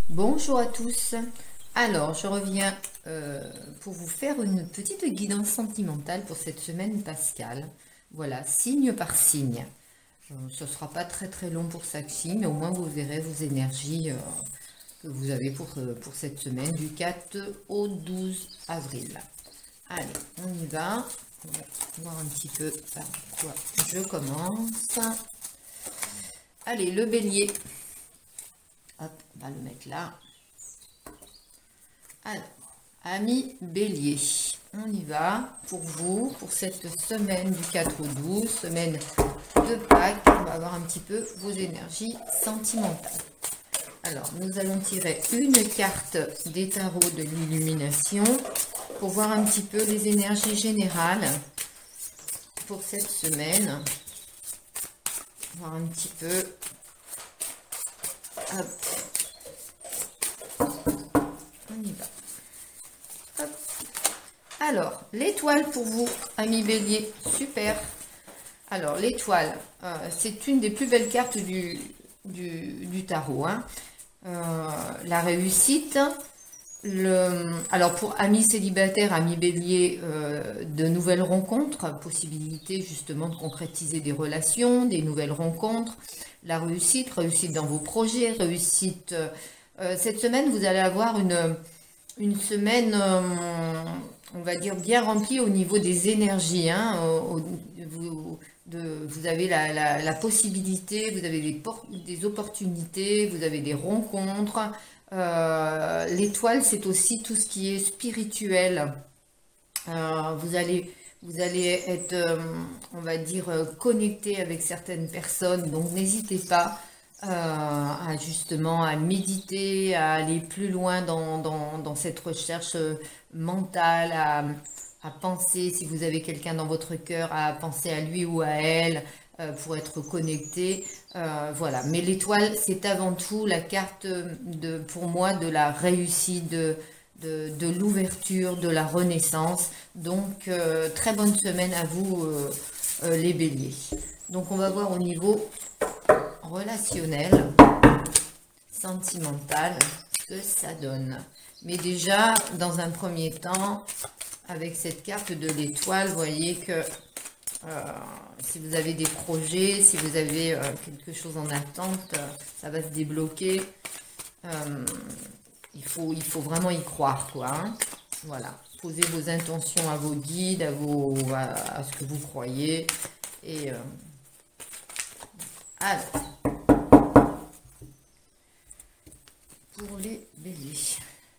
Bonjour à tous. Alors, je reviens pour vous faire une petite guidance sentimentale pour cette semaine pascale. Voilà, signe par signe. Ce ne sera pas très très long pour chaque signe, mais au moins vous verrez vos énergies que vous avez pour cette semaine du 4 au 12 avril. Allez, on y va. On va voir un petit peu par quoi je commence. Allez, le bélier. Hop, on va le mettre là. Alors, amis bélier, on y va pour vous, pour cette semaine du 4 au 12, semaine de Pâques. On va voir un petit peu vos énergies sentimentales. Alors, nous allons tirer une carte des tarots de l'illumination pour voir un petit peu les énergies générales pour cette semaine. Voir un petit peu. Hop. On y va. Hop. Alors, l'étoile pour vous, amis bélier, super. Alors, l'étoile, c'est une des plus belles cartes du tarot. Hein. La réussite. Alors, pour amis célibataires, amis bélier, de nouvelles rencontres, possibilité justement de concrétiser des relations, des nouvelles rencontres. La réussite, réussite dans vos projets, réussite. Cette semaine, vous allez avoir une semaine, on va dire, bien remplie au niveau des énergies. Hein, vous avez la possibilité, vous avez des opportunités, vous avez des rencontres. L'étoile, c'est aussi tout ce qui est spirituel. Vous allez être, on va dire, connecté avec certaines personnes. Donc, n'hésitez pas justement à méditer, à aller plus loin dans cette recherche mentale, à penser, si vous avez quelqu'un dans votre cœur, à penser à lui ou à elle pour être connecté. Voilà. Mais l'étoile, c'est avant tout la carte, pour moi, de la réussite, de l'ouverture, de la renaissance. Donc, très bonne semaine à vous, les béliers. Donc, on va voir au niveau relationnel, sentimental, ce que ça donne. Mais déjà, dans un premier temps, avec cette carte de l'étoile, vous voyez que si vous avez des projets, si vous avez quelque chose en attente, ça va se débloquer. Il faut vraiment y croire, quoi. Hein. Voilà. Posez vos intentions à vos guides, à ce que vous croyez. Et alors, pour les béliers.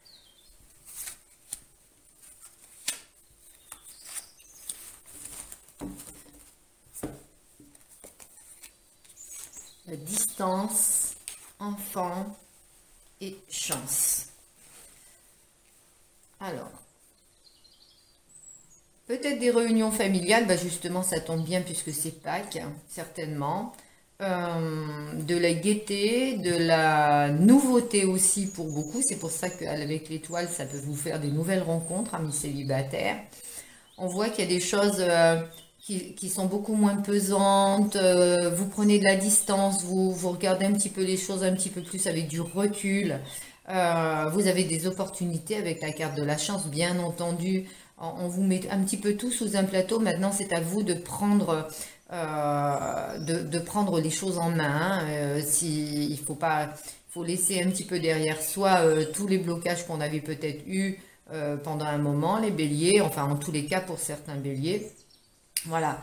La distance, enfant et chance. Alors, peut-être des réunions familiales, bah justement ça tombe bien puisque c'est Pâques, hein, certainement. De la gaieté, de la nouveauté aussi pour beaucoup. C'est pour ça qu'avec l'étoile, ça peut vous faire des nouvelles rencontres, amis célibataires. On voit qu'il y a des choses qui sont beaucoup moins pesantes. Vous prenez de la distance, vous regardez un petit peu les choses un petit peu plus avec du recul. Vous avez des opportunités avec la carte de la chance, bien entendu. On vous met un petit peu tout sous un plateau. Maintenant, c'est à vous de prendre, de prendre les choses en main. Hein. Il faut laisser un petit peu derrière soi tous les blocages qu'on avait peut-être eus pendant un moment, les béliers, enfin en tous les cas pour certains béliers. Voilà.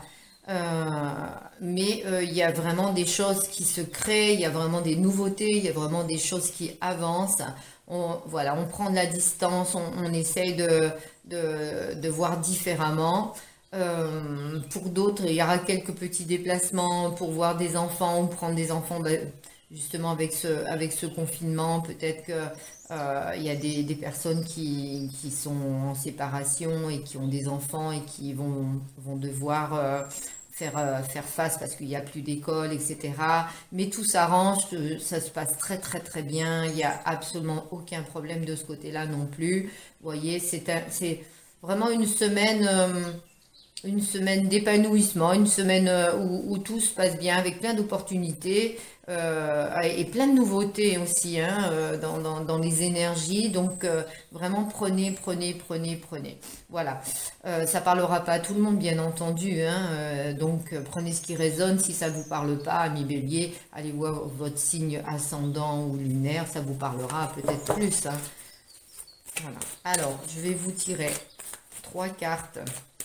Mais il y a vraiment des choses qui se créent, il y a vraiment des nouveautés, il y a vraiment des choses qui avancent. Voilà, on prend de la distance, on essaye de voir différemment. Pour d'autres, il y aura quelques petits déplacements pour voir des enfants ou prendre des enfants, justement avec ce confinement. Peut-être que il y a des personnes qui sont en séparation et qui ont des enfants et qui vont devoir faire face parce qu'il n'y a plus d'école, etc. Mais tout s'arrange, ça se passe très très très bien. Il n'y a absolument aucun problème de ce côté-là non plus. Vous voyez, c'est vraiment une semaine une semaine d'épanouissement, une semaine où tout se passe bien, avec plein d'opportunités et plein de nouveautés aussi hein, dans les énergies. Donc vraiment prenez. Voilà. Ça parlera pas à tout le monde bien entendu. Hein, donc prenez ce qui résonne. Si ça vous parle pas, ami Bélier, allez voir votre signe ascendant ou lunaire, ça vous parlera peut-être plus. Hein. Voilà. Alors je vais vous tirer 3 cartes.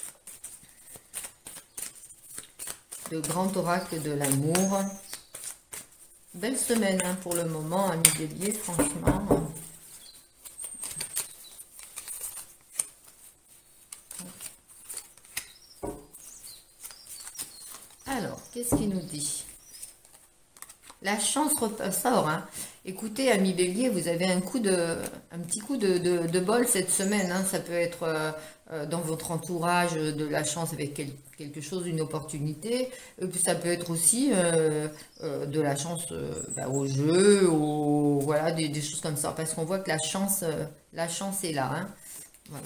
Le grand oracle de l'amour. Belle semaine hein, pour le moment, ami Bélier, franchement. Alors, qu'est-ce qu'il nous dit? La chance sort. Hein. Écoutez, ami Bélier, vous avez un petit coup de bol cette semaine. Hein. Ça peut être dans votre entourage de la chance avec quelque chose, une opportunité. Ça peut être aussi de la chance au jeu, voilà, des choses comme ça. Parce qu'on voit que la chance est là. Hein. Voilà.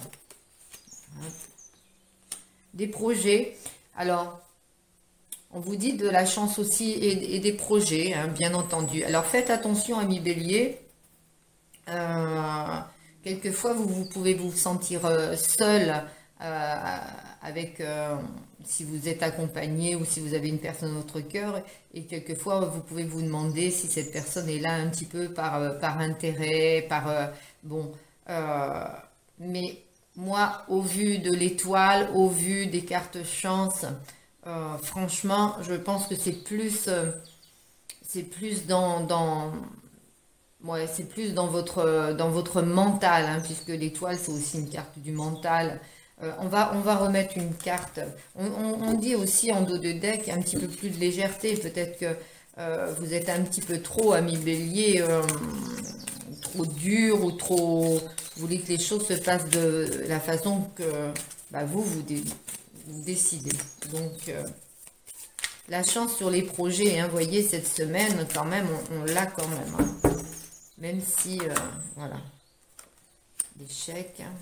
Des projets. Alors, on vous dit de la chance aussi et des projets, hein, bien entendu. Alors, faites attention, ami Bélier. Quelquefois, vous pouvez vous sentir seul avec, si vous êtes accompagné ou si vous avez une personne dans votre cœur. Et quelquefois, vous pouvez vous demander si cette personne est là un petit peu par intérêt, bon. Mais moi, au vu de l'étoile, au vu des cartes chance, franchement, je pense que c'est plus c'est plus dans votre mental, hein, puisque l'étoile, c'est aussi une carte du mental. On va remettre une carte. On dit aussi en dos de deck un petit peu plus de légèreté. Peut-être que vous êtes un petit peu trop, ami Bélier, trop dur ou trop... Vous voulez que les choses se passent de la façon que vous décidez. Donc, la chance sur les projets, hein, voyez, cette semaine, quand même, on l'a quand même. Hein. Même si, voilà, l'échec hein.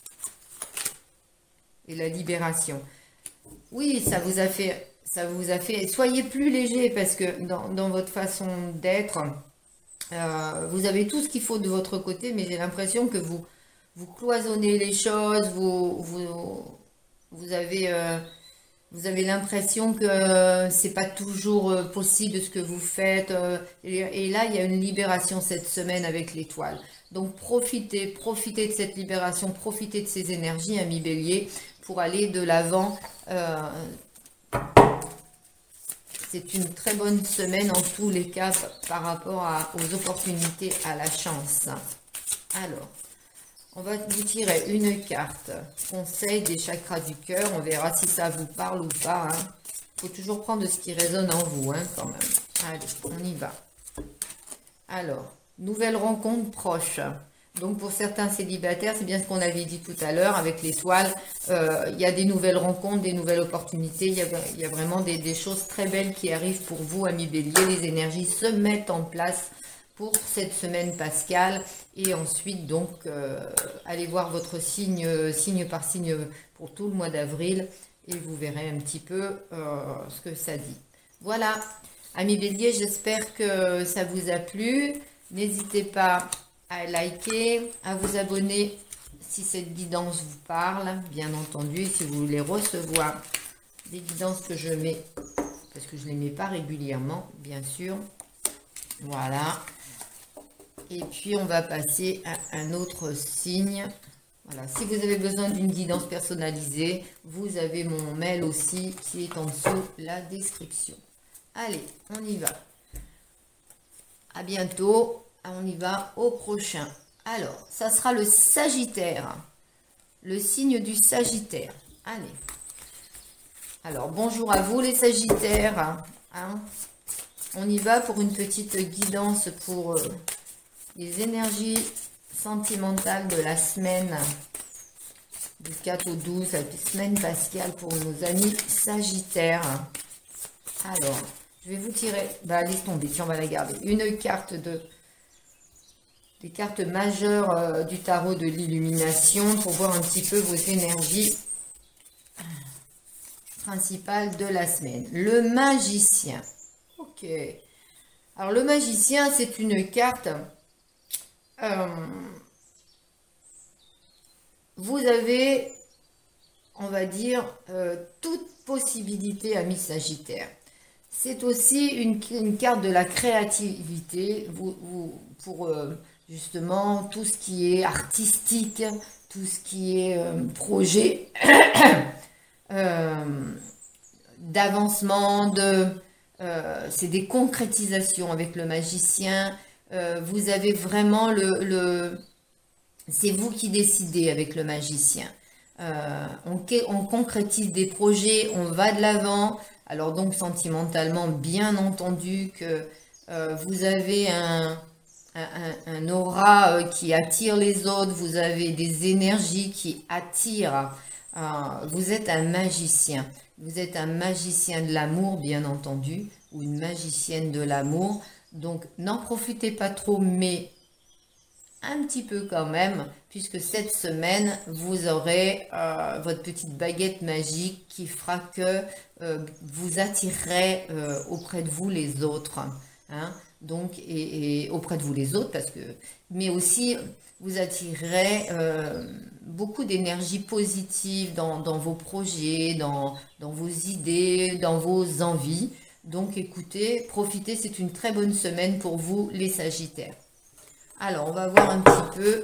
Et la libération. Oui, ça vous a fait, soyez plus léger parce que dans votre façon d'être, vous avez tout ce qu'il faut de votre côté, mais j'ai l'impression que vous cloisonnez les choses, vous avez l'impression que c'est pas toujours possible de ce que vous faites. Et là, il y a une libération cette semaine avec l'étoile. Donc, profitez de cette libération, profitez de ces énergies, ami Bélier, pour aller de l'avant. C'est une très bonne semaine en tous les cas par rapport aux opportunités, à la chance. Alors, on va vous tirer une carte, conseil des chakras du cœur. On verra si ça vous parle ou pas. Hein. Faut toujours prendre ce qui résonne en vous, hein, quand même. Allez, on y va. Alors, nouvelle rencontre proche. Donc, pour certains célibataires, c'est bien ce qu'on avait dit tout à l'heure avec l'étoile. Il y a des nouvelles rencontres, des nouvelles opportunités. Il y a vraiment des choses très belles qui arrivent pour vous, amis Bélier. Les énergies se mettent en place pour cette semaine pascale. Et ensuite, donc, allez voir votre signe par signe pour tout le mois d'avril. Et vous verrez un petit peu ce que ça dit. Voilà, amis Bélier, j'espère que ça vous a plu. N'hésitez pas à liker, à vous abonner si cette guidance vous parle, bien entendu. Si vous voulez recevoir des guidances que je mets, parce que je ne les mets pas régulièrement, bien sûr. Voilà. Et puis, on va passer à un autre signe. Voilà. Si vous avez besoin d'une guidance personnalisée, vous avez mon mail aussi qui est en dessous la description. Allez, on y va. À bientôt. On y va au prochain. Alors, ça sera le Sagittaire. Le signe du Sagittaire. Allez. Alors, bonjour à vous les Sagittaires. Hein. On y va pour une petite guidance pour les énergies sentimentales de la semaine du 4 au 12, la semaine pascale pour nos amis Sagittaires. Alors, je vais vous tirer, laisse tomber, tiens, on va la garder. Une carte des cartes majeures du tarot de l'illumination pour voir un petit peu vos énergies principal de la semaine. Le magicien. Ok. Alors le magicien, c'est une carte. Vous avez, on va dire, toute possibilité à Miss Sagittaire. C'est aussi une carte de la créativité pour justement tout ce qui est artistique, tout ce qui est projet d'avancement, c'est des concrétisations avec le magicien. Vous avez vraiment c'est vous qui décidez avec le magicien. On concrétise des projets, on va de l'avant. Alors donc sentimentalement, bien entendu que vous avez un aura qui attire les autres, vous avez des énergies qui attirent. Vous êtes un magicien. Vous êtes un magicien de l'amour, bien entendu, ou une magicienne de l'amour. Donc n'en profitez pas trop, mais un petit peu quand même, puisque cette semaine, vous aurez votre petite baguette magique qui fera que vous attirerez auprès de vous les autres. Hein. Donc, et auprès de vous les autres, mais aussi vous attirerez beaucoup d'énergie positive dans vos projets, dans vos idées, dans vos envies. Donc écoutez, profitez, c'est une très bonne semaine pour vous les Sagittaires. Alors, on va voir un petit peu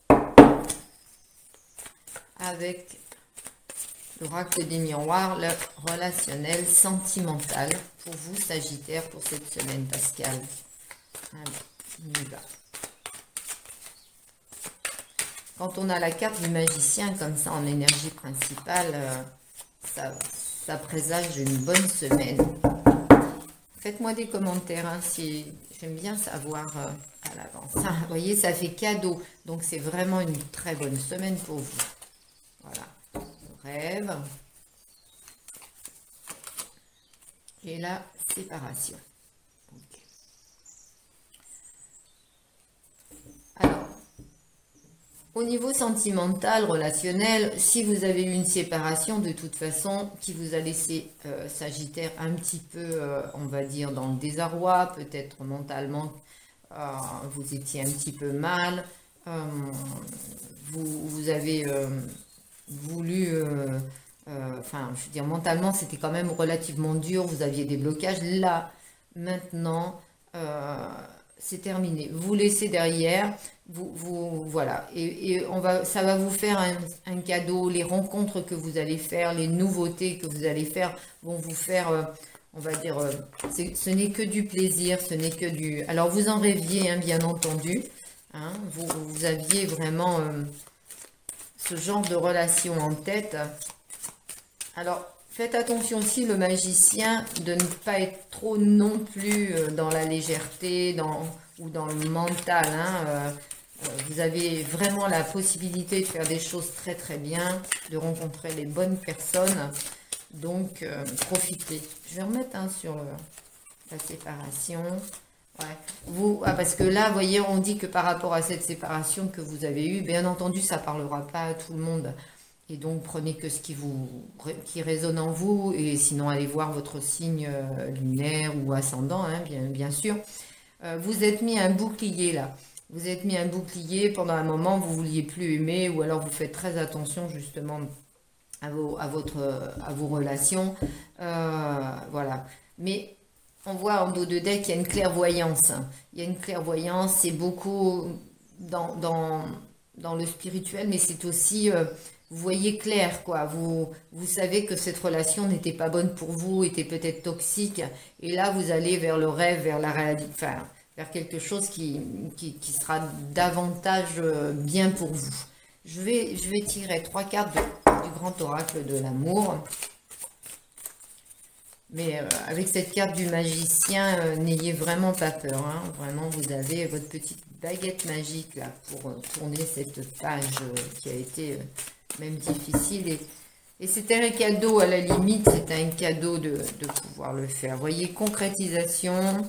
avec l'oracle des miroirs, le relationnel sentimental pour vous, Sagittaire, pour cette semaine, Pascal. Allez, on y va. Quand on a la carte du magicien comme ça en énergie principale, ça présage une bonne semaine. Faites-moi des commentaires, hein, si j'aime bien savoir à l'avance. Vous voyez, ça fait cadeau. Donc, c'est vraiment une très bonne semaine pour vous. Voilà. Le rêve. Et la séparation. Okay. Alors, au niveau sentimental, relationnel, si vous avez eu une séparation, de toute façon, qui vous a laissé Sagittaire un petit peu, on va dire, dans le désarroi, peut-être mentalement, vous étiez un petit peu mal, vous avez voulu, enfin, je veux dire, mentalement, c'était quand même relativement dur, vous aviez des blocages. Là, maintenant, c'est terminé. Vous laissez derrière, voilà, et ça va vous faire un cadeau. Les rencontres que vous allez faire, les nouveautés que vous allez faire vont vous faire, on va dire, ce n'est que du plaisir, ce n'est que du... Alors, vous en rêviez, hein, bien entendu, hein, vous aviez vraiment ce genre de relation en tête. Alors, faites attention aussi, le magicien, de ne pas être trop non plus dans la légèreté ou dans le mental. Hein, vous avez vraiment la possibilité de faire des choses très très bien, de rencontrer les bonnes personnes. Donc, profitez. Je vais remettre sur la séparation. Ouais. Parce que là, vous voyez, on dit que par rapport à cette séparation que vous avez eue, bien entendu, ça ne parlera pas à tout le monde. Et donc, prenez que ce qui résonne en vous, et sinon, allez voir votre signe lunaire ou ascendant, hein, bien sûr. Vous êtes mis un bouclier, là. Vous êtes mis un bouclier, pendant un moment, vous ne vouliez plus aimer, ou alors vous faites très attention, justement, à vos relations. Voilà. Mais on voit en dos de deck qu'il y a une clairvoyance. Il y a une clairvoyance, c'est beaucoup dans le spirituel, mais c'est aussi... vous voyez clair, quoi. Vous savez que cette relation n'était pas bonne pour vous, était peut-être toxique. Et là, vous allez vers le rêve, vers la réalité, enfin, vers quelque chose qui sera davantage bien pour vous. Je vais tirer 3 cartes du grand oracle de l'amour. Mais avec cette carte du magicien, n'ayez vraiment pas peur. Hein. Vraiment, vous avez votre petite baguette magique là pour tourner cette page qui a été... même difficile, et c'était un cadeau, à la limite, c'est un cadeau de pouvoir le faire. Vous voyez, concrétisation,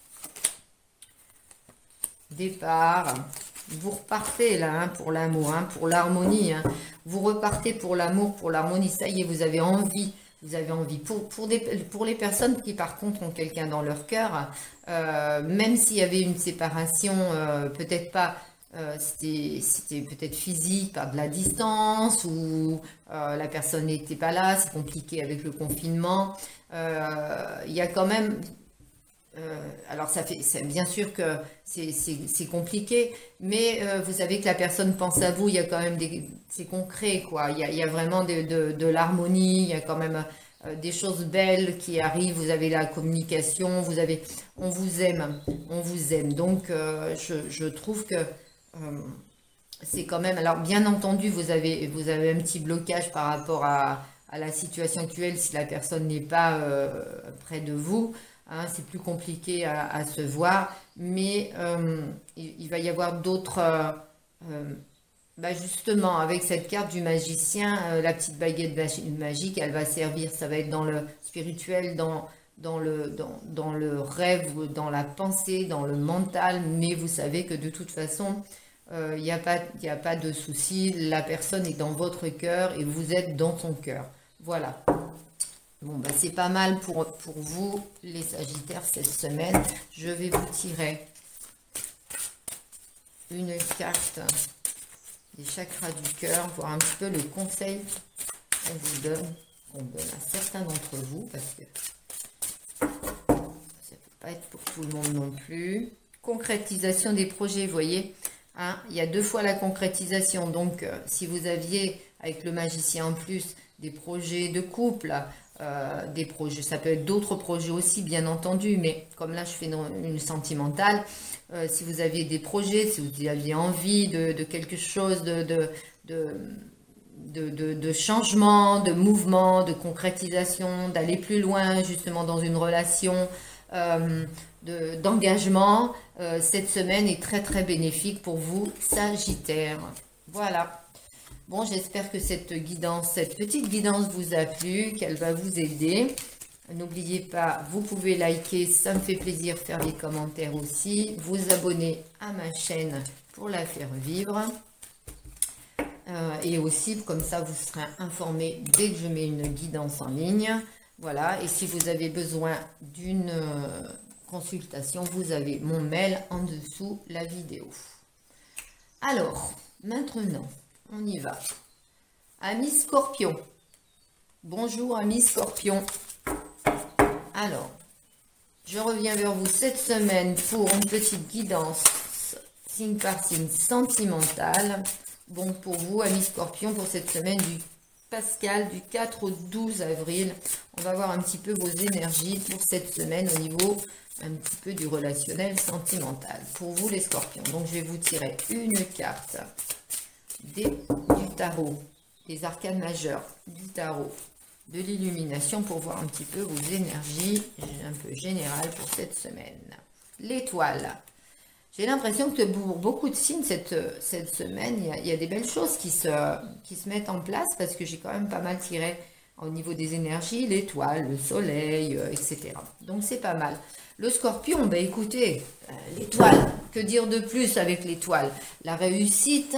départ, vous repartez là, hein, pour l'amour, hein, pour l'harmonie, hein. Vous repartez pour l'amour, pour l'harmonie, ça y est, vous avez envie Vous avez envie, pour les personnes qui par contre ont quelqu'un dans leur cœur, même s'il y avait une séparation, peut-être pas, c'était peut-être physique, par de la distance, ou la personne n'était pas là, c'est compliqué avec le confinement. Il y a quand même, alors c'est bien sûr que c'est compliqué, mais vous savez que la personne pense à vous, il y a quand même c'est concret quoi, il y a vraiment de l'harmonie, il y a quand même des choses belles qui arrivent, vous avez la communication, on vous aime, donc je trouve que c'est quand même, alors bien entendu vous avez un petit blocage par rapport à la situation actuelle si la personne n'est pas près de vous. Hein, c'est plus compliqué à se voir, mais il va y avoir d'autres... bah justement, avec cette carte du magicien, la petite baguette magique, elle va servir, ça va être dans le spirituel, dans le rêve, dans la pensée, dans le mental, mais vous savez que de toute façon, il n'y a pas de souci, la personne est dans votre cœur et vous êtes dans son cœur. Voilà. Bon, bah, c'est pas mal pour vous, les Sagittaires, cette semaine. Je vais vous tirer une carte des chakras du cœur, voir un petit peu le conseil qu'on donne à certains d'entre vous, parce que ça ne peut pas être pour tout le monde non plus. Concrétisation des projets, vous voyez, hein, il y a 2 fois la concrétisation. Donc, si vous aviez, avec le magicien en plus, des projets de couple, des projets, ça peut être d'autres projets aussi bien entendu, mais comme là je fais une sentimentale, si vous aviez des projets, si vous aviez envie de quelque chose, de changement, de mouvement, de concrétisation, d'aller plus loin justement dans une relation, d'engagement, cette semaine est très très bénéfique pour vous, Sagittaire. Voilà. Bon, j'espère que cette petite guidance vous a plu, qu'elle va vous aider. N'oubliez pas, vous pouvez liker, ça me fait plaisir, faire des commentaires aussi. Vous abonner à ma chaîne pour la faire vivre. Et aussi, comme ça, vous serez informé dès que je mets une guidance en ligne. Voilà, et si vous avez besoin d'une consultation, vous avez mon mail en dessous la vidéo. Alors, maintenant... on y va. Amis Scorpion. Bonjour amis Scorpion. Alors, je reviens vers vous cette semaine pour une petite guidance signe par signe sentimentale. Bon, pour vous amis Scorpion, pour cette semaine du Pascal du 4 au 12 avril. On va voir un petit peu vos énergies pour cette semaine au niveau un petit peu du relationnel sentimental. Pour vous les Scorpions. Donc, je vais vous tirer une carte du tarot, des arcanes majeures du tarot, de l'illumination pour voir un petit peu vos énergies un peu générales pour cette semaine. L'étoile. J'ai l'impression que pour beaucoup de signes cette semaine, il y a des belles choses qui se mettent en place parce que j'ai quand même pas mal tiré au niveau des énergies, l'étoile, le soleil, etc. Donc c'est pas mal. Le Scorpion, ben écoutez, l'étoile, que dire de plus avec l'étoile? La réussite,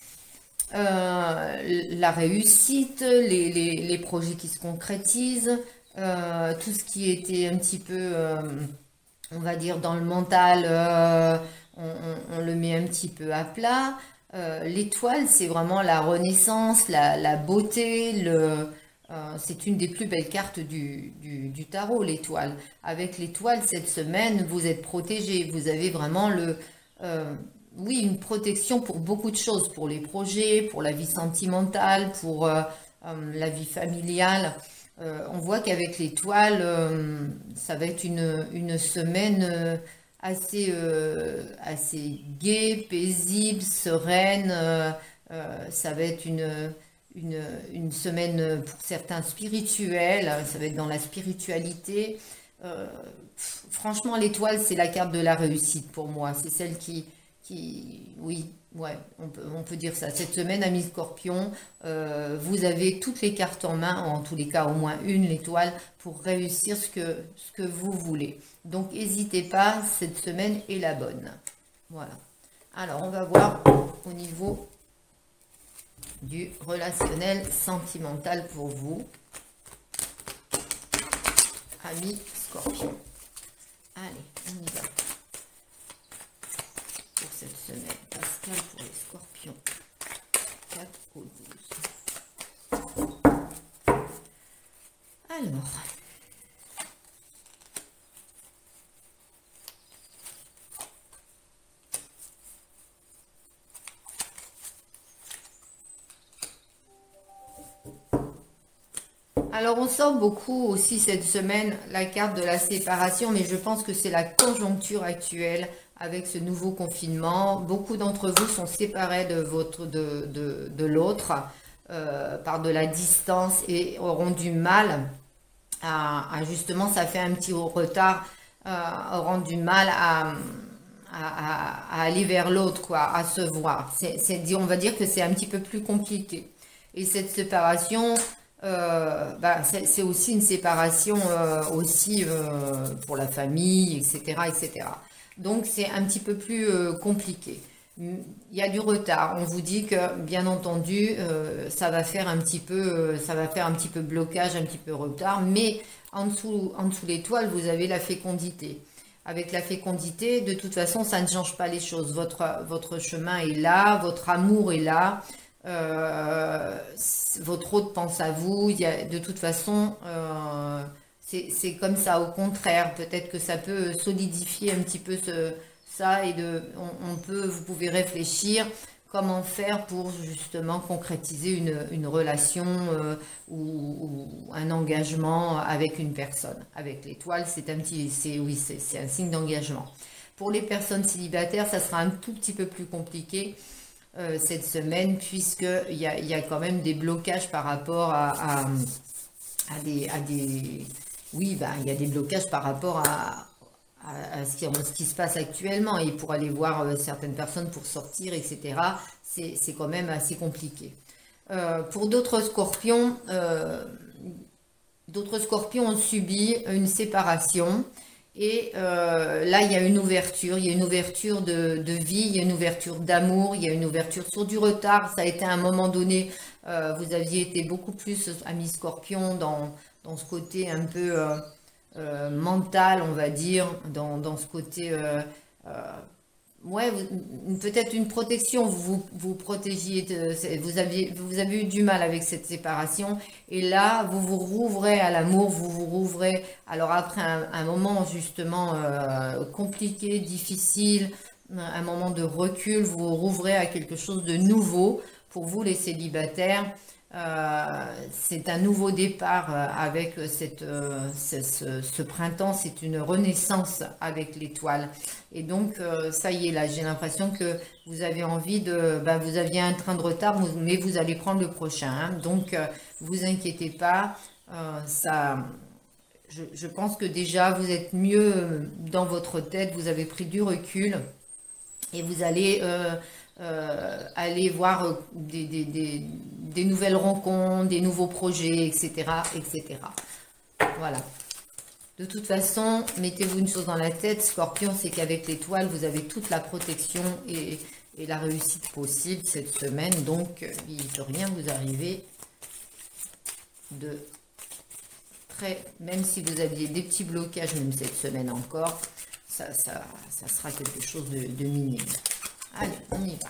les projets qui se concrétisent, tout ce qui était un petit peu, on va dire, dans le mental, on le met un petit peu à plat. L'étoile, c'est vraiment la renaissance, la beauté, c'est une des plus belles cartes du tarot, l'étoile. Avec l'étoile, cette semaine, vous êtes protégé, vous avez vraiment oui, une protection pour beaucoup de choses, pour les projets, pour la vie sentimentale, pour la vie familiale. On voit qu'avec l'étoile, ça va être une semaine assez gaie, paisible, sereine. Ça va être une semaine pour certains spirituelle, ça va être dans la spiritualité. Franchement, l'étoile, c'est la carte de la réussite pour moi. C'est celle oui, ouais, on peut dire ça. Cette semaine, amis Scorpion, vous avez toutes les cartes en main, en tous les cas au moins une, l'étoile, pour réussir ce que vous voulez. Donc, n'hésitez pas, cette semaine est la bonne. Voilà. Alors, on va voir au niveau du relationnel sentimental pour vous. amis Scorpion. Allez, on y va. Pour cette semaine, Pascal pour les Scorpions. 4 au 12. Alors. Alors on sort beaucoup aussi cette semaine la carte de la séparation, mais je pense que c'est la conjoncture actuelle avec ce nouveau confinement. Beaucoup d'entre vous sont séparés de l'autre par de la distance et auront du mal à justement, ça fait un petit retard, auront du mal à aller vers l'autre, quoi, à se voir. On va dire que c'est un petit peu plus compliqué. Et cette séparation... c'est aussi une séparation aussi pour la famille, etc., etc. Donc c'est un petit peu plus compliqué. Il y a du retard. On vous dit que, bien entendu, ça va faire un petit peu, blocage, un petit peu retard. Mais en dessous l'étoile, vous avez la fécondité. Avec la fécondité, de toute façon, ça ne change pas les choses. Votre chemin est là, votre amour est là. Votre hôte pense à vous. De toute façon, c'est comme ça. Au contraire, peut-être que ça peut solidifier un petit peu ça et vous pouvez réfléchir comment faire pour justement concrétiser une relation ou un engagement avec une personne. Avec l'étoile, c'est un signe d'engagement. Pour les personnes célibataires, ça sera un tout petit peu plus compliqué cette semaine, puisqu'il y a quand même des blocages par rapport il y a des blocages par rapport à ce qui se passe actuellement, et pour aller voir certaines personnes pour sortir, etc. C'est quand même assez compliqué. Pour d'autres scorpions ont subi une séparation. Et là, il y a une ouverture de vie, il y a une ouverture d'amour, il y a une ouverture sur du retard. Ça a été à un moment donné, vous aviez été beaucoup plus, amis Scorpion, dans ce côté un peu mental, on va dire, dans ce côté, peut-être une protection, vous protégiez, vous avez eu du mal avec cette séparation, et là, vous vous rouvrez à l'amour, vous vous rouvrez, alors après un moment justement compliqué, difficile, un moment de recul, vous vous rouvrez à quelque chose de nouveau. Pour vous les célibataires, c'est un nouveau départ avec ce printemps, c'est une renaissance avec l'étoile. Et donc, ça y est, là, j'ai l'impression que vous avez envie vous aviez un train de retard, mais vous allez prendre le prochain. Hein. Donc, vous inquiétez pas, je pense que déjà, vous êtes mieux dans votre tête, vous avez pris du recul et vous allez... aller voir des nouvelles rencontres, des nouveaux projets, etc., etc. Voilà. De toute façon, mettez-vous une chose dans la tête, Scorpion, c'est qu'avec l'étoile, vous avez toute la protection et la réussite possible cette semaine. Donc, il ne peut rien vous arriver de très... Même si vous aviez des petits blocages, même cette semaine encore, ça sera quelque chose de minime. Allez, on y va.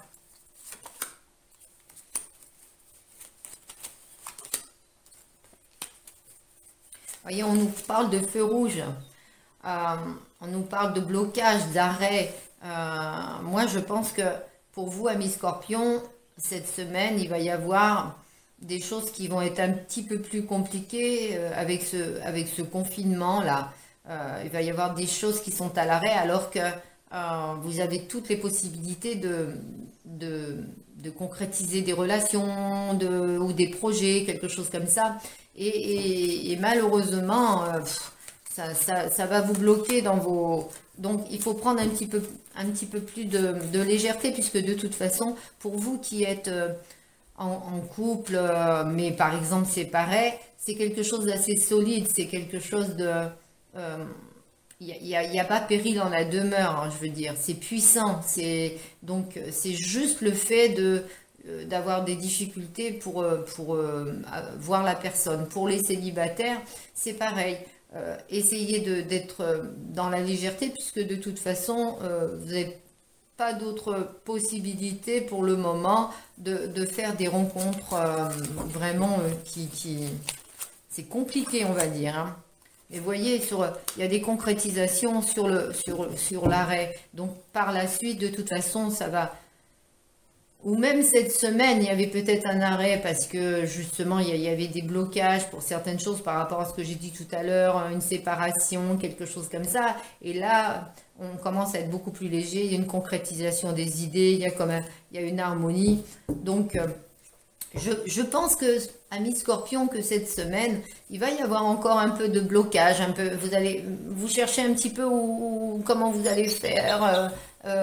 Voyez, on nous parle de feu rouge, on nous parle de blocage, d'arrêt. Moi, je pense que pour vous, amis Scorpions, cette semaine, il va y avoir des choses qui vont être un petit peu plus compliquées avec ce confinement-là. Il va y avoir des choses qui sont à l'arrêt alors que vous avez toutes les possibilités de concrétiser des relations ou des projets, quelque chose comme ça. Et malheureusement, ça va vous bloquer dans vos... Donc, il faut prendre un petit peu plus de légèreté, puisque de toute façon, pour vous qui êtes en couple, mais par exemple séparés, c'est quelque chose d'assez solide, c'est quelque chose de... Il n'y a pas péril dans la demeure, hein, je veux dire, c'est puissant, donc c'est juste le fait d'avoir des difficultés pour voir la personne. Pour les célibataires, c'est pareil, essayez d'être dans la légèreté, puisque de toute façon, vous n'avez pas d'autres possibilités pour le moment de faire des rencontres vraiment c'est compliqué, on va dire, hein. Mais vous voyez, il y a des concrétisations sur l'arrêt. Donc, par la suite, de toute façon, ça va. Ou même cette semaine, il y avait peut-être un arrêt parce que justement, il y avait des blocages pour certaines choses par rapport à ce que j'ai dit tout à l'heure, une séparation, quelque chose comme ça. Et là, on commence à être beaucoup plus léger. Il y a une concrétisation des idées, il y a une harmonie. Donc, je pense que, ami Scorpion, que cette semaine, il va y avoir encore un peu de blocage, un peu. Vous cherchez un petit peu comment vous allez faire.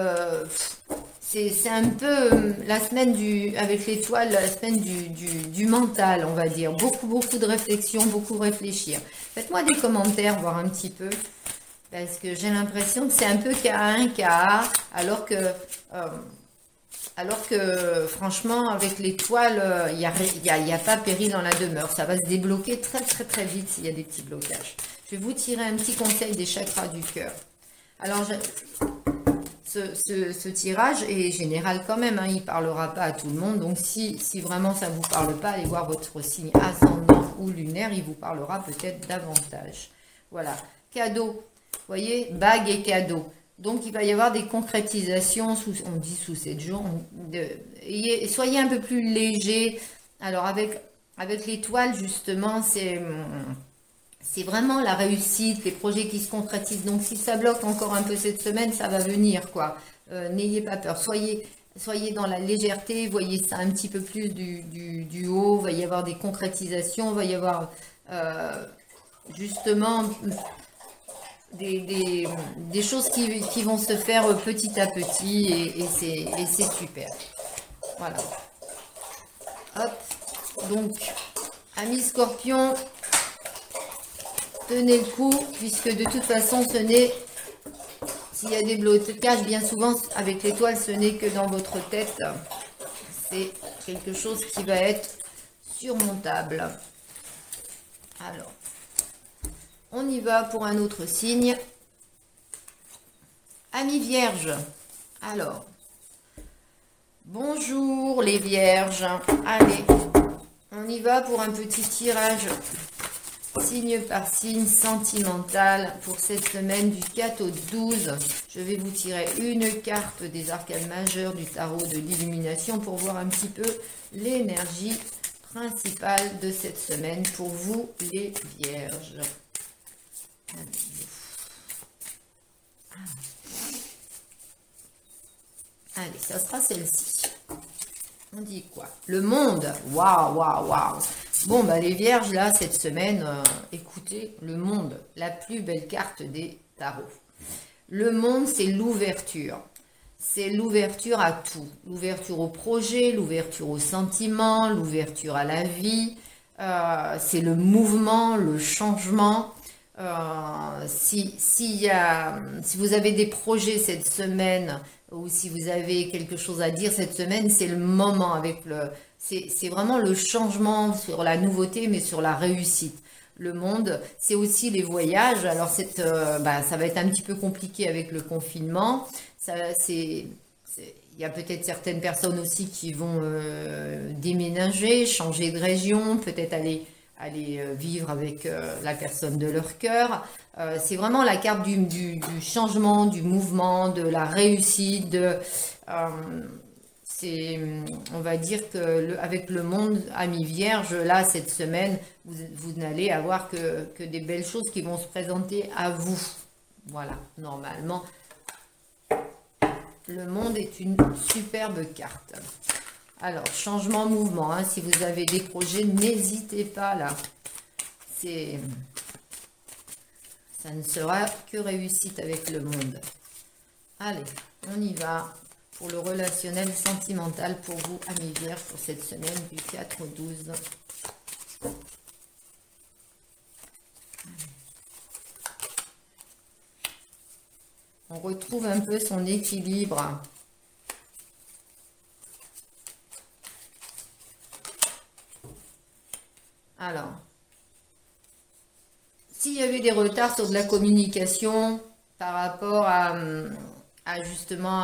C'est un peu la semaine avec l'étoile, la semaine du mental, on va dire. Beaucoup de réflexion, beaucoup réfléchir. Faites-moi des commentaires, voir un petit peu. Parce que j'ai l'impression que c'est un peu K1, KA, alors que franchement, avec l'étoile, il n'y a pas péril dans la demeure. Ça va se débloquer très vite s'il y a des petits blocages. Je vais vous tirer un petit conseil des chakras du cœur. Alors, ce tirage est général quand même, hein, il ne parlera pas à tout le monde. Donc, si vraiment ça ne vous parle pas, allez voir votre signe ascendant ou lunaire, il vous parlera peut-être davantage. Voilà, cadeau. Vous voyez, bague et cadeau. Donc, il va y avoir des concrétisations, on dit sous 7 jours. Soyez un peu plus léger. Alors, avec l'étoile, justement, c'est vraiment la réussite, les projets qui se concrétisent. Donc, si ça bloque encore un peu cette semaine, ça va venir, quoi. N'ayez pas peur. Soyez dans la légèreté. Voyez ça un petit peu plus du haut. Il va y avoir des concrétisations. Il va y avoir, justement, des choses qui vont se faire petit à petit. Et c'est super. Voilà. Hop. Donc, amis Scorpion, tenez le coup, puisque de toute façon, s'il y a des blocages, bien souvent, avec l'étoile, ce n'est que dans votre tête. C'est quelque chose qui va être surmontable. Alors, on y va pour un autre signe. Amis Vierges. Alors, bonjour les Vierges. Allez, on y va pour un petit tirage signe par signe sentimental pour cette semaine du 4 au 12. Je vais vous tirer une carte des arcanes majeures du tarot de l'illumination pour voir un petit peu l'énergie principale de cette semaine pour vous les Vierges. Allez, ça sera celle-ci. On dit quoi? Le monde. Waouh. Bon, bah les Vierges, là, cette semaine, écoutez, le monde, la plus belle carte des tarots. Le monde, c'est l'ouverture. C'est l'ouverture à tout. L'ouverture au projet, l'ouverture aux sentiments, l'ouverture à la vie. C'est le mouvement, le changement. Si vous avez des projets cette semaine, ou si vous avez quelque chose à dire cette semaine, c'est le moment c'est vraiment le changement sur la nouveauté, mais sur la réussite. Le monde, c'est aussi les voyages. Alors, ça va être un petit peu compliqué avec le confinement. Il y a peut-être certaines personnes aussi qui vont déménager, changer de région, peut-être aller vivre avec la personne de leur cœur. C'est vraiment la carte du changement, du mouvement, de la réussite. On va dire que avec le monde ami Vierge, là, cette semaine, vous n'allez avoir que des belles choses qui vont se présenter à vous. Voilà, normalement, le monde est une superbe carte. Alors, changement, mouvement, hein, si vous avez des projets, n'hésitez pas là. Ça ne sera que réussite avec le monde. Allez, on y va pour le relationnel sentimental pour vous, amis Vierges, pour cette semaine du 4 au 12. On retrouve un peu son équilibre. Alors, S'il y avait des retards sur de la communication par rapport justement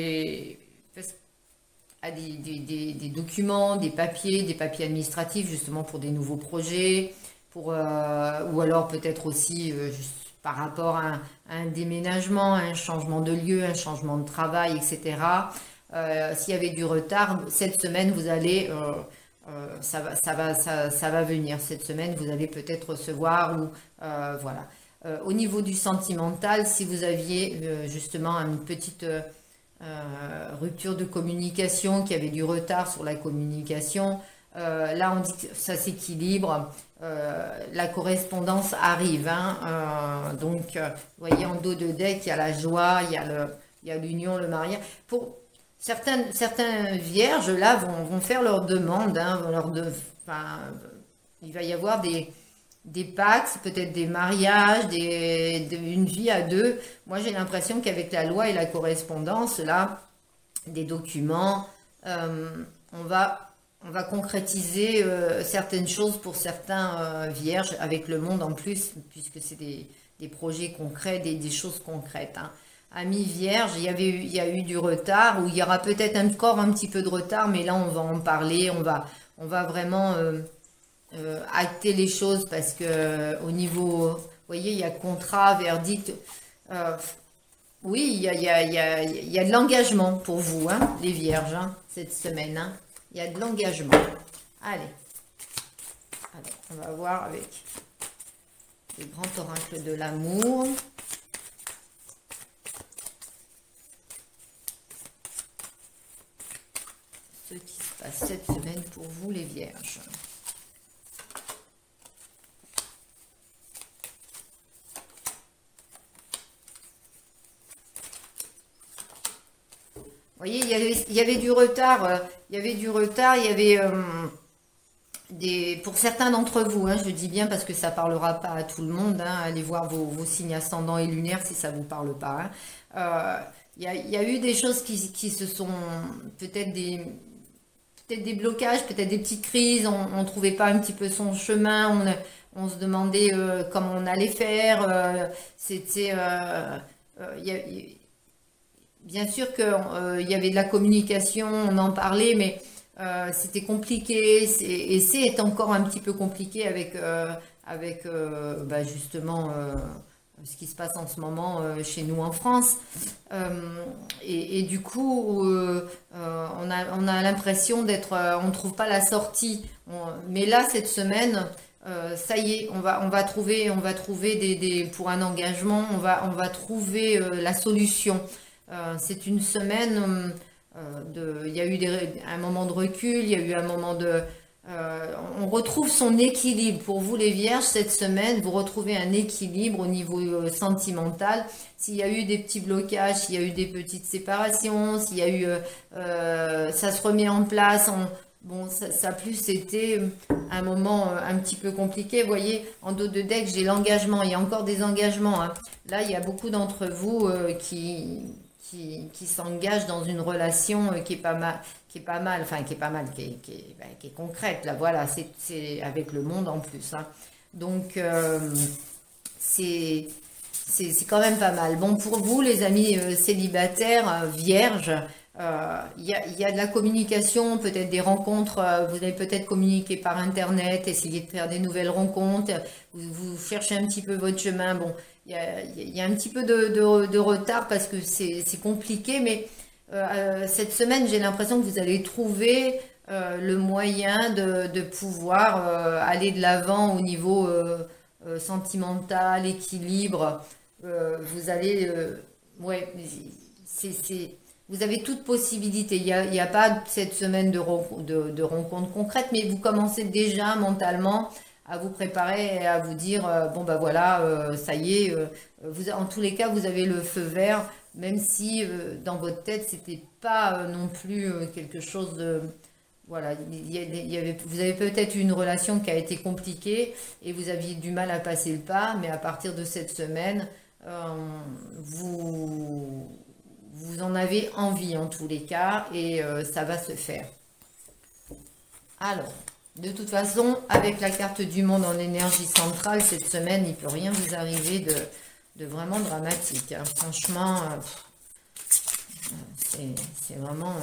des documents, des papiers administratifs justement pour des nouveaux projets, ou alors peut-être aussi juste par rapport à un déménagement, un changement de lieu, un changement de travail, etc. S'il y avait du retard, cette semaine, vous allez, ça va venir. Cette semaine, vous allez peut-être recevoir ou voilà. Au niveau du sentimental, si vous aviez justement une petite rupture de communication, qu'il y avait du retard sur la communication, là on dit que ça s'équilibre, la correspondance arrive, hein, donc vous voyez en dos de deck il y a la joie, il y a l'union, le mariage. Pour certains vierges là vont faire leur demande, hein, enfin, il va y avoir des pactes, peut-être des mariages, une vie à deux. Moi, j'ai l'impression qu'avec la loi et la correspondance, là, des documents, on va concrétiser certaines choses pour certains vierges, avec le monde en plus, puisque c'est des projets concrets, des choses concrètes. Hein. Amis vierges, il y a eu du retard, ou il y aura peut-être encore un petit peu de retard, mais là, on va en parler, on va vraiment... acter les choses parce que au niveau, vous voyez, il y a contrat, verdict. Oui, il y a de l'engagement pour vous, hein, les vierges, hein, cette semaine. Hein. Il y a de l'engagement. Allez. Alors, on va voir avec les grands oracles de l'amour. Ce qui se passe cette semaine pour vous, les vierges. Vous voyez, il y avait du retard, il y avait pour certains d'entre vous, hein, je dis bien parce que ça ne parlera pas à tout le monde, hein, allez voir vos signes ascendants et lunaires si ça ne vous parle pas. Hein. Il y a eu des choses qui se sont, peut-être des blocages, peut-être des petites crises, on ne trouvait pas un petit peu son chemin, on se demandait comment on allait faire, c'était... Bien sûr qu'il y avait de la communication, on en parlait, mais c'était compliqué et c'est encore un petit peu compliqué avec justement ce qui se passe en ce moment chez nous en France. Et du coup, on a l'impression on ne trouve pas la sortie. Mais là, cette semaine, ça y est, on va trouver pour un engagement, on va trouver la solution. C'est une semaine il y a eu un moment de recul, il y a eu un moment on retrouve son équilibre. Pour vous les vierges, cette semaine, vous retrouvez un équilibre au niveau sentimental. S'il y a eu des petits blocages, s'il y a eu des petites séparations, s'il y a eu... ça se remet en place. Bon, ça a plus été un moment un petit peu compliqué. Vous voyez, en dos de deck, j'ai l'engagement. Il y a encore des engagements. Hein. Là, il y a beaucoup d'entre vous qui s'engagent dans une relation qui est pas mal, qui est concrète. Là, voilà, c'est avec le monde en plus. Hein. Donc, c'est quand même pas mal. Bon, pour vous, les amis célibataires, vierges, il y a de la communication, peut-être des rencontres, vous allez peut-être communiquer par Internet, essayer de faire des nouvelles rencontres, vous cherchez un petit peu votre chemin. Bon, il y a un petit peu de retard parce que c'est compliqué, mais cette semaine, j'ai l'impression que vous allez trouver le moyen de pouvoir aller de l'avant au niveau sentimental, équilibre. Vous allez... ouais, vous avez toute possibilité. Il y a pas cette semaine de rencontres concrètes, mais vous commencez déjà mentalement à vous préparer et à vous dire, bon ben voilà, ça y est, en tous les cas, vous avez le feu vert, même si dans votre tête, c'était pas non plus quelque chose de... Voilà, vous avez peut-être une relation qui a été compliquée et vous aviez du mal à passer le pas, mais à partir de cette semaine, vous en avez envie en tous les cas et ça va se faire. Alors, De toute façon, avec la carte du monde en énergie centrale, cette semaine, il ne peut rien vous arriver de vraiment dramatique, hein. Franchement, c'est vraiment...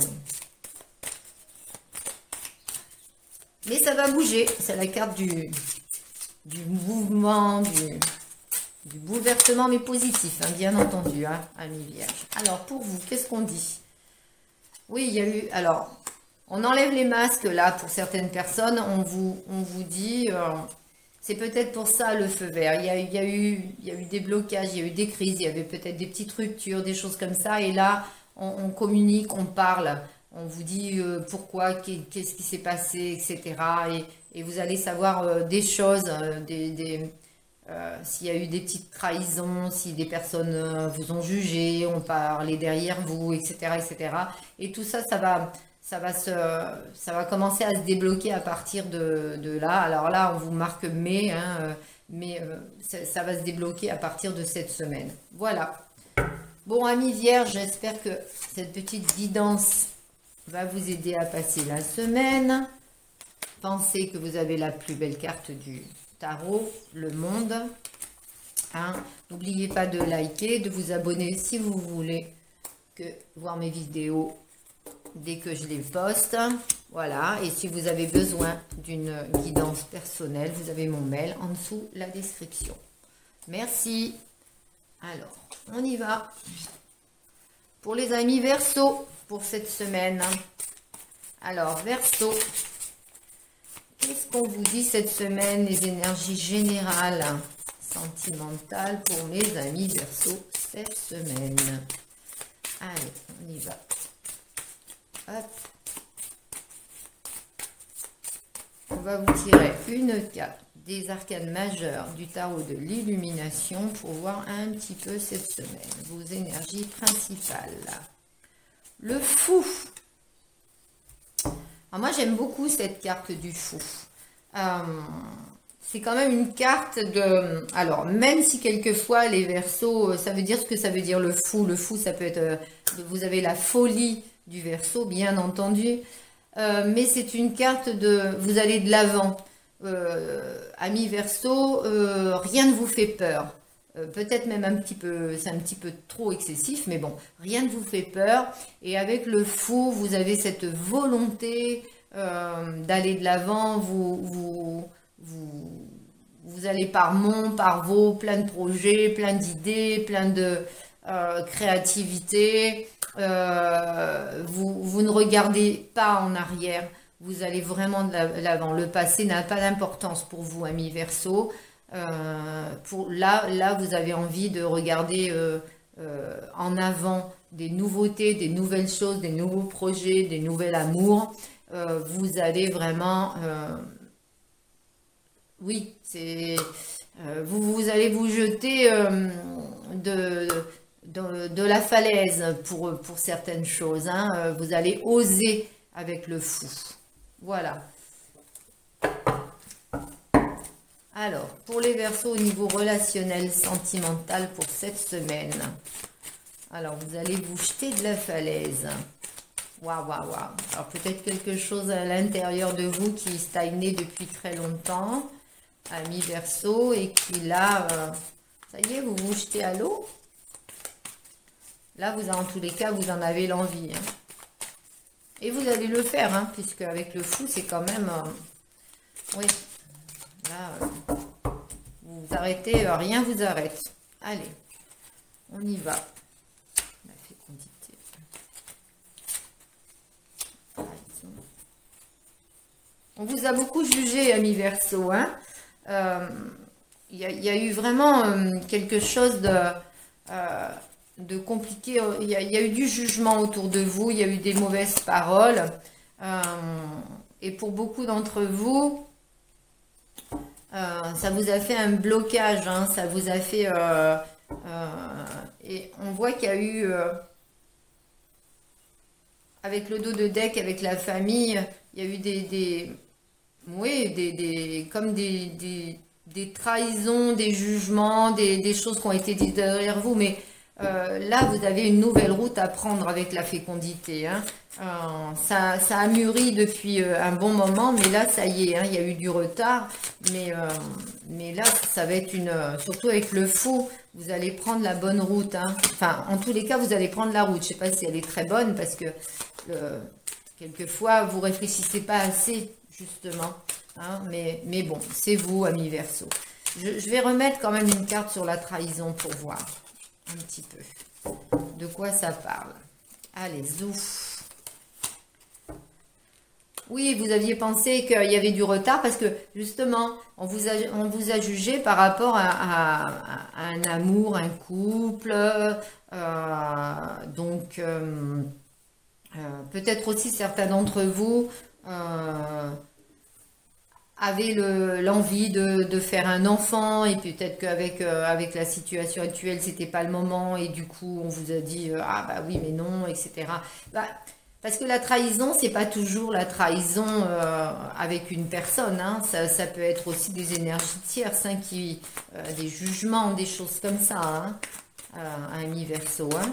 Mais ça va bouger. C'est la carte du mouvement, du bouleversement, mais positif, hein, bien entendu, hein, ami Vierge. Alors, pour vous, qu'est-ce qu'on dit? Oui, il y a eu... Alors, on enlève les masques, là, pour certaines personnes. On vous dit... c'est peut-être pour ça, le feu vert. Il y a eu des blocages, il y a eu des crises, il y avait peut-être des petites ruptures, des choses comme ça. Et là, on communique, on parle. On vous dit pourquoi, qu'est-ce qui s'est passé, etc. Et vous allez savoir des choses, s'il y a eu des petites trahisons, si des personnes vous ont jugé, ont parlé derrière vous, etc., etc. Et tout ça, ça va commencer à se débloquer à partir de là. Alors là, on vous marque mai, hein, mais ça va se débloquer à partir de cette semaine. Voilà. Bon, amis Vierge, j'espère que cette petite guidance va vous aider à passer la semaine. Pensez que vous avez la plus belle carte du tarot, le monde. Hein. N'oubliez pas de liker, de vous abonner si vous voulez voir mes vidéos dès que je les poste. Voilà, et si vous avez besoin d'une guidance personnelle, vous avez mon mail en dessous la description. Merci. Alors, on y va. Pour les amis Verseau, pour cette semaine. Alors, Verseau, qu'est-ce qu'on vous dit cette semaine, les énergies générales sentimentales pour mes amis Verseau cette semaine? Allez, on y va. Hop. On va vous tirer une carte des arcanes majeurs du tarot de l'illumination pour voir un petit peu cette semaine, vos énergies principales. Le fou. Alors moi, j'aime beaucoup cette carte du fou. C'est quand même une carte de... Alors, même si quelquefois, les Verseaux, ça veut dire ce que ça veut dire le fou. Le fou, ça peut être... vous avez la folie du Verseau, bien entendu. Mais c'est une carte de... Vous allez de l'avant. Amis Verseau, rien ne vous fait peur. Peut-être même un petit peu, c'est un petit peu trop excessif, mais bon, rien ne vous fait peur. Et avec le fou, vous avez cette volonté d'aller de l'avant. Vous allez par monts, par vaux, plein de projets, plein d'idées, plein de créativité. Vous ne regardez pas en arrière. Vous allez vraiment de l'avant. Le passé n'a pas d'importance pour vous, amis Verseau. Là, vous avez envie de regarder en avant des nouveautés, des nouvelles choses, des nouveaux projets, des nouveaux amours. Vous allez vraiment... oui, c'est... vous allez vous jeter de la falaise pour certaines choses. Hein. Vous allez oser avec le fou. Voilà. Alors, pour les Verseaux au niveau relationnel, sentimental pour cette semaine. Alors, vous allez vous jeter de la falaise. Waouh, waouh, waouh. Alors, peut-être quelque chose à l'intérieur de vous qui stagnait depuis très longtemps, amis Verseau, et qui là, ça y est, vous vous jetez à l'eau. Là, en tous les cas, vous en avez l'envie. Hein. Et vous allez le faire, hein, puisque avec le fou, c'est quand même... oui. Là, vous arrêtez, rien vous arrête. Allez, on y va. La fécondité. On vous a beaucoup jugé, amis Verseau. Hein. Il y a eu vraiment quelque chose de compliqué. Il y a eu du jugement autour de vous. Il y a eu des mauvaises paroles. Et pour beaucoup d'entre vous... ça vous a fait un blocage, hein, ça vous a fait... et on voit qu'il y a eu... avec le dos de deck, avec la famille, il y a eu comme des trahisons, des jugements, des choses qui ont été dites derrière vous, mais là, vous avez une nouvelle route à prendre avec la fécondité, hein. Ça a mûri depuis un bon moment, mais là, ça y est, hein, il y a eu du retard. Mais là, ça va être surtout avec le fou, vous allez prendre la bonne route, hein. Enfin, en tous les cas, vous allez prendre la route. Je ne sais pas si elle est très bonne parce que quelquefois, vous réfléchissez pas assez, justement, hein. Mais bon, c'est vous, amis Verseau. Je vais remettre quand même une carte sur la trahison pour voir un petit peu de quoi ça parle. Allez, zouf. Oui, vous aviez pensé qu'il y avait du retard parce que justement, on vous a jugé par rapport à un amour, un couple. Donc, peut-être aussi certains d'entre vous avaient l'envie de faire un enfant et peut-être qu'avec avec la situation actuelle, c'était pas le moment et du coup, on vous a dit ah bah oui, mais non, etc. Bah, parce que la trahison, c'est pas toujours la trahison avec une personne, hein. Ça peut être aussi des énergies tierces, hein, des jugements, des choses comme ça, hein, ami Verseau, hein.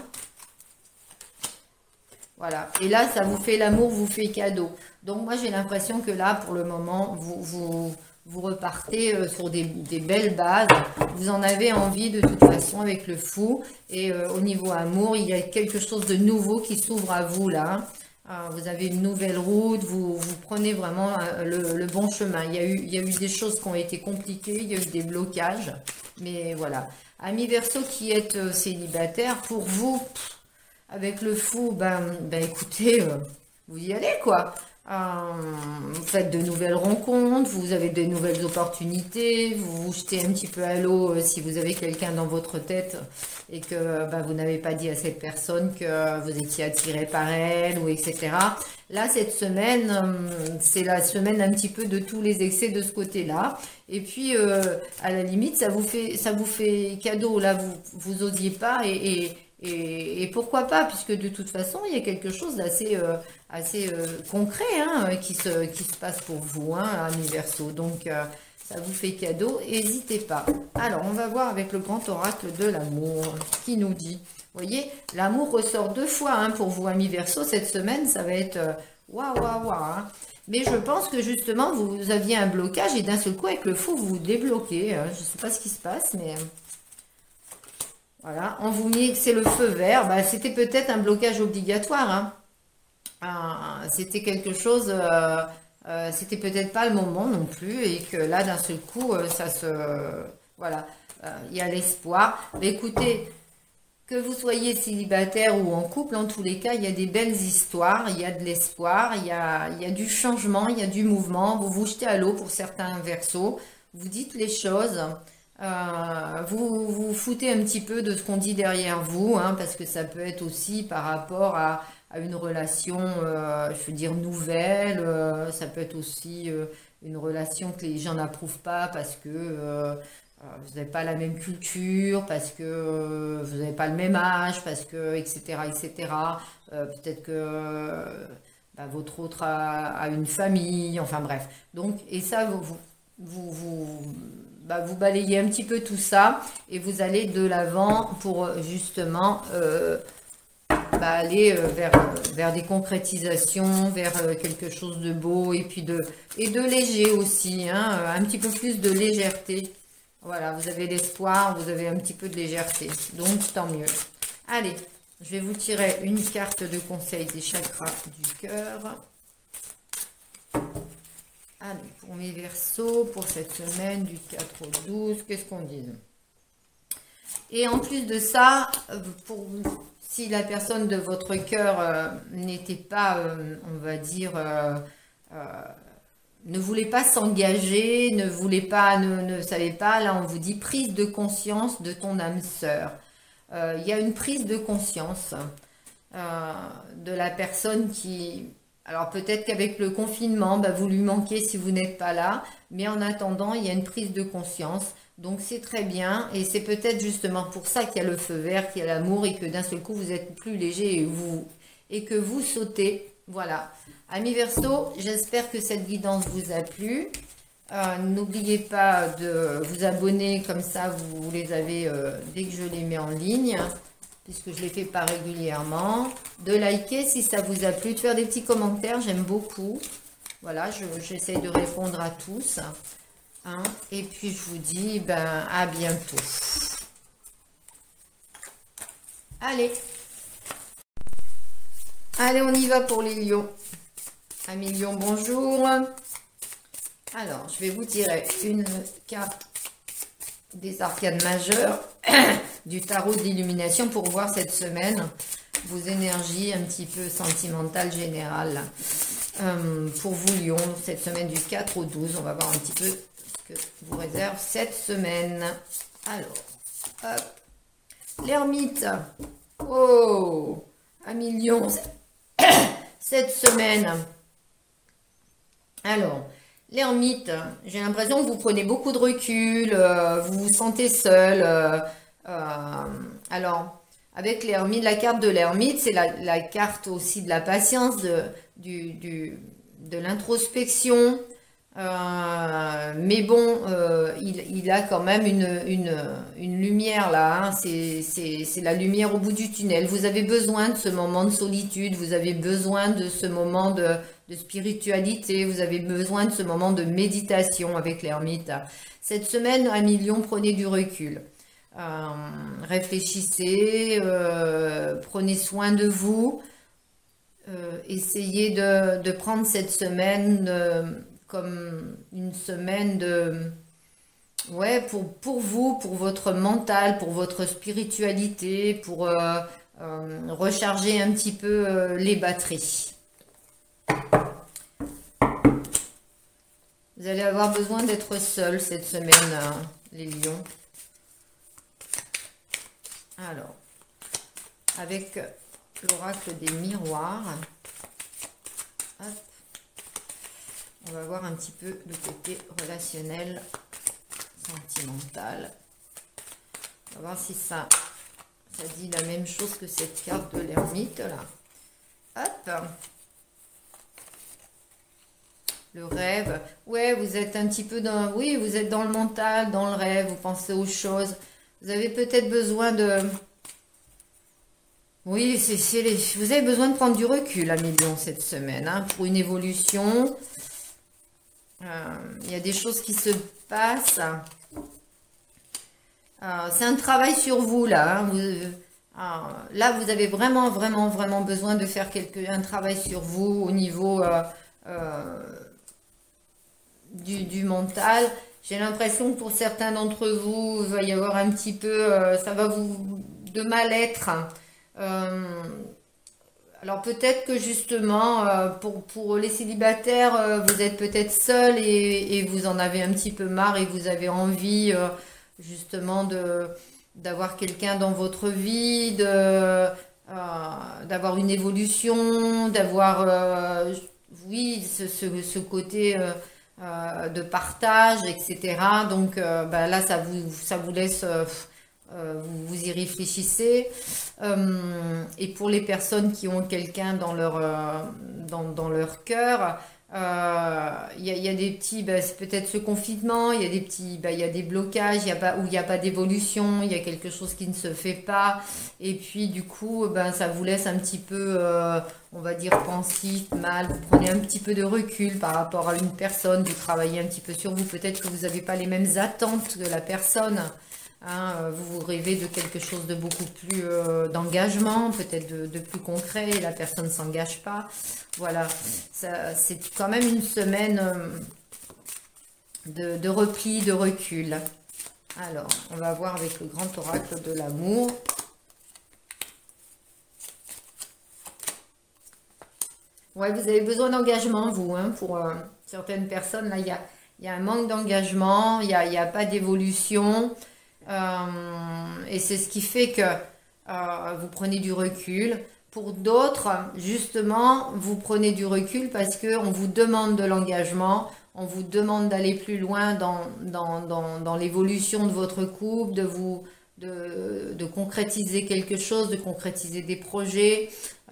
Voilà. Et là, ça vous fait l'amour, vous fait cadeau. Donc moi, j'ai l'impression que là, pour le moment, vous repartez sur des belles bases. Vous en avez envie de toute façon avec le fou. Et au niveau amour, il y a quelque chose de nouveau qui s'ouvre à vous là. Vous avez une nouvelle route, vous prenez vraiment le bon chemin. Il y a eu des choses qui ont été compliquées, il y a eu des blocages. Mais voilà. Amis Verseau qui êtes célibataire, pour vous, avec le fou, ben écoutez, vous y allez quoi. Vous faites de nouvelles rencontres, vous avez de nouvelles opportunités, vous vous jetez un petit peu à l'eau si vous avez quelqu'un dans votre tête et que vous n'avez pas dit à cette personne que vous étiez attiré par elle ou etc. Là, cette semaine, c'est la semaine un petit peu de tous les excès de ce côté-là. Et puis, à la limite, ça vous fait cadeau. Là, vous osiez pas et pourquoi pas, puisque de toute façon, il y a quelque chose d'assez assez concret hein, qui se passe pour vous, hein, amis Verseau. Donc, ça vous fait cadeau, n'hésitez pas. Alors, on va voir avec le grand oracle de l'amour qui nous dit, vous voyez, l'amour ressort deux fois hein, pour vous, amis Verseau. Cette semaine, ça va être waouh, waouh, waouh. Hein. Mais je pense que justement, vous aviez un blocage et d'un seul coup, avec le fou, vous vous débloquez. Je ne sais pas ce qui se passe, mais... Voilà, on vous met que c'est le feu vert. C'était peut-être un blocage obligatoire. Hein. C'était quelque chose, c'était peut-être pas le moment non plus. Et que là, d'un seul coup, voilà, il y a l'espoir. Mais écoutez, que vous soyez célibataire ou en couple, en tous les cas, il y a des belles histoires, il y a de l'espoir, il y a du changement, il y a du mouvement. Vous vous jetez à l'eau pour certains Verseaux. Vous dites les choses. Vous foutez un petit peu de ce qu'on dit derrière vous, hein, parce que ça peut être aussi par rapport à une relation, je veux dire, nouvelle. Ça peut être aussi une relation que les gens n'approuvent pas parce que vous n'avez pas la même culture, parce que vous n'avez pas le même âge, parce que, etc., etc. Peut-être que votre autre a une famille, enfin bref. Donc, et ça, vous balayez un petit peu tout ça et vous allez de l'avant pour justement aller vers des concrétisations, vers quelque chose de beau et puis de léger aussi, hein, un petit peu plus de légèreté. Voilà, vous avez l'espoir, vous avez un petit peu de légèreté, donc tant mieux. Allez, je vais vous tirer une carte de conseil des chakras du cœur. Allez, pour mes Verseaux, pour cette semaine du 4 au 12, qu'est-ce qu'on dit? Et en plus de ça, si la personne de votre cœur n'était pas, on va dire, ne voulait pas s'engager, ne savait pas, là on vous dit prise de conscience de ton âme sœur. Il y a une prise de conscience de la personne qui... Alors peut-être qu'avec le confinement, vous lui manquez si vous n'êtes pas là, mais en attendant, il y a une prise de conscience. Donc c'est très bien et c'est peut-être justement pour ça qu'il y a le feu vert, qu'il y a l'amour et que d'un seul coup vous êtes plus léger et que vous sautez. Voilà. Amis Verseaux, j'espère que cette guidance vous a plu. N'oubliez pas de vous abonner, comme ça vous les avez dès que je les mets en ligne. puisque je ne les fais pas régulièrement, de liker si ça vous a plu, de faire des petits commentaires, j'aime beaucoup. Voilà, j'essaye de répondre à tous. Hein, et puis je vous dis à bientôt. Allez, on y va pour les lions. Amis lions, bonjour. Alors, je vais vous tirer une carte des arcanes majeures du tarot de l'illumination pour voir cette semaine vos énergies un petit peu sentimentales générales. Pour vous lions, cette semaine du 4 au 12, on va voir un petit peu ce que vous réserve cette semaine. Alors, hop, l'ermite. Oh, un million cette semaine. Alors, l'ermite, j'ai l'impression que vous prenez beaucoup de recul, vous vous sentez seul. Alors, avec l'ermite, la carte de l'ermite, c'est la carte aussi de la patience, de l'introspection. Mais bon, il a quand même une lumière là, hein. C'est la lumière au bout du tunnel. Vous avez besoin de ce moment de solitude, vous avez besoin de ce moment de spiritualité, vous avez besoin de ce moment de méditation avec l'ermite. Cette semaine, amis lions, prenez du recul. Réfléchissez, prenez soin de vous, essayez de prendre cette semaine comme une semaine pour vous, pour votre mental, pour votre spiritualité, pour recharger un petit peu les batteries. Vous allez avoir besoin d'être seul cette semaine, les lions. Alors, avec l'oracle des miroirs, hop, on va voir un petit peu le côté relationnel, sentimental. On va voir si ça dit la même chose que cette carte de l'ermite là. Hop. Le rêve. Ouais, vous êtes un petit peu dans... Oui, vous êtes dans le mental, dans le rêve, vous pensez aux choses. Vous avez peut-être besoin de... Oui, vous avez besoin de prendre du recul, amis lions, cette semaine, hein, pour une évolution. Il y a des choses qui se passent. C'est un travail sur vous, là. Hein. Là, vous avez vraiment, vraiment, vraiment besoin de faire un travail sur vous au niveau du mental. J'ai l'impression que pour certains d'entre vous, il va y avoir un petit peu, ça va vous de mal-être. Alors peut-être que justement, pour les célibataires, vous êtes peut-être seul et vous en avez un petit peu marre et vous avez envie justement d'avoir quelqu'un dans votre vie, d'avoir une évolution, d'avoir, oui, ce côté... de partage, etc. Donc là, ça vous laisse, vous y réfléchissez. Et pour les personnes qui ont quelqu'un dans leur cœur, il y a des petits, c'est peut-être ce confinement, il y a des petits, il y a des blocages, où il n'y a pas d'évolution, il y a quelque chose qui ne se fait pas, et puis du coup, ça vous laisse un petit peu, on va dire, pensif, mal, vous prenez un petit peu de recul par rapport à une personne, vous travaillez un petit peu sur vous, peut-être que vous n'avez pas les mêmes attentes que la personne, hein, vous rêvez de quelque chose de beaucoup plus d'engagement, peut-être de plus concret, et la personne ne s'engage pas. Voilà, c'est quand même une semaine de repli, de recul. Alors, on va voir avec le grand oracle de l'amour. Ouais, vous avez besoin d'engagement, vous, hein, pour certaines personnes. Là, il y a un manque d'engagement, il n'y a pas d'évolution. Et c'est ce qui fait que vous prenez du recul. Pour d'autres, justement, vous prenez du recul parce qu'on vous demande de l'engagement, on vous demande d'aller plus loin dans l'évolution de votre couple, de concrétiser quelque chose, de concrétiser des projets,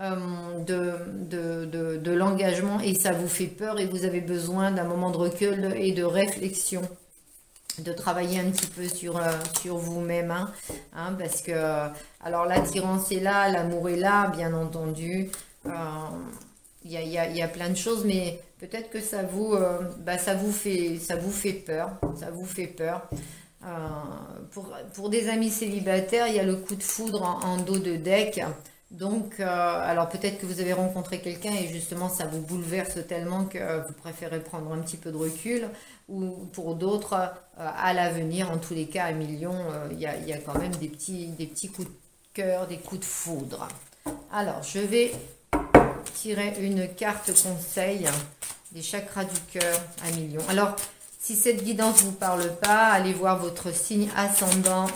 de l'engagement, et ça vous fait peur et vous avez besoin d'un moment de recul et de réflexion. de travailler un petit peu sur vous-même, parce que, alors l'attirance est là, l'amour est là, bien entendu, il y a plein de choses, mais peut-être que ça vous fait peur, ça vous fait peur. Pour des amis célibataires, il y a le coup de foudre en dos de deck. Donc, alors peut-être que vous avez rencontré quelqu'un et justement ça vous bouleverse tellement que vous préférez prendre un petit peu de recul. Ou pour d'autres, à l'avenir, en tous les cas, à millions, il y a quand même des petits coups de cœur, des coups de foudre. Alors, je vais tirer une carte conseil des chakras du cœur à millions. Alors, si cette guidance ne vous parle pas, allez voir votre signe ascendant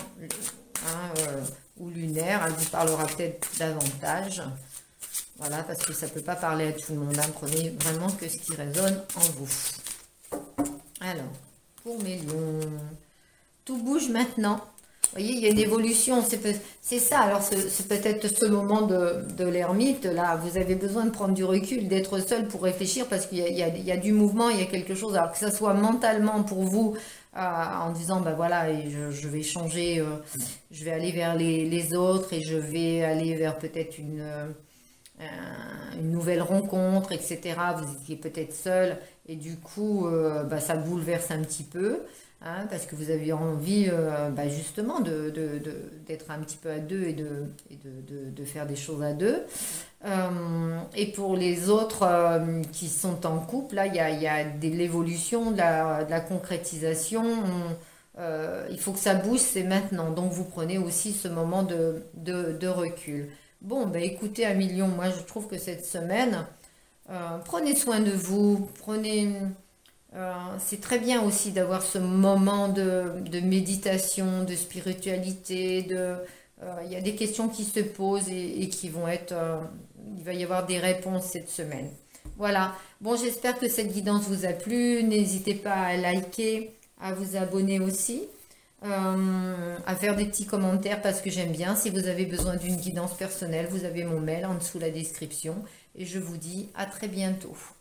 ou lunaire. Elle vous parlera peut-être davantage. Voilà, parce que ça ne peut pas parler à tout le monde. Prenez vraiment que ce qui résonne en vous. Alors, pour mes lions, tout bouge maintenant. Vous voyez, il y a une évolution, c'est ça. Alors, c'est peut-être ce moment de l'ermite, là, vous avez besoin de prendre du recul, d'être seul pour réfléchir, parce qu'il y a du mouvement, il y a quelque chose, alors que ça soit mentalement pour vous, en disant, ben voilà, et je vais changer, je vais aller vers les autres, et je vais aller vers peut-être une nouvelle rencontre, etc. Vous étiez peut-être seul, et du coup, ça bouleverse un petit peu. Parce que vous avez envie justement d'être un petit peu à deux et de faire des choses à deux. Et pour les autres qui sont en couple, là, il y a de l'évolution, de la concrétisation. Il faut que ça bouge, c'est maintenant. Donc, vous prenez aussi ce moment de recul. Bon, écoutez, à million, moi, je trouve que cette semaine, prenez soin de vous, c'est très bien aussi d'avoir ce moment de méditation, de spiritualité, il y a des questions qui se posent et qui vont être, il va y avoir des réponses cette semaine. Voilà, bon, j'espère que cette guidance vous a plu, n'hésitez pas à liker, à vous abonner aussi, à faire des petits commentaires parce que j'aime bien. Si vous avez besoin d'une guidance personnelle, vous avez mon mail en dessous de la description et je vous dis à très bientôt.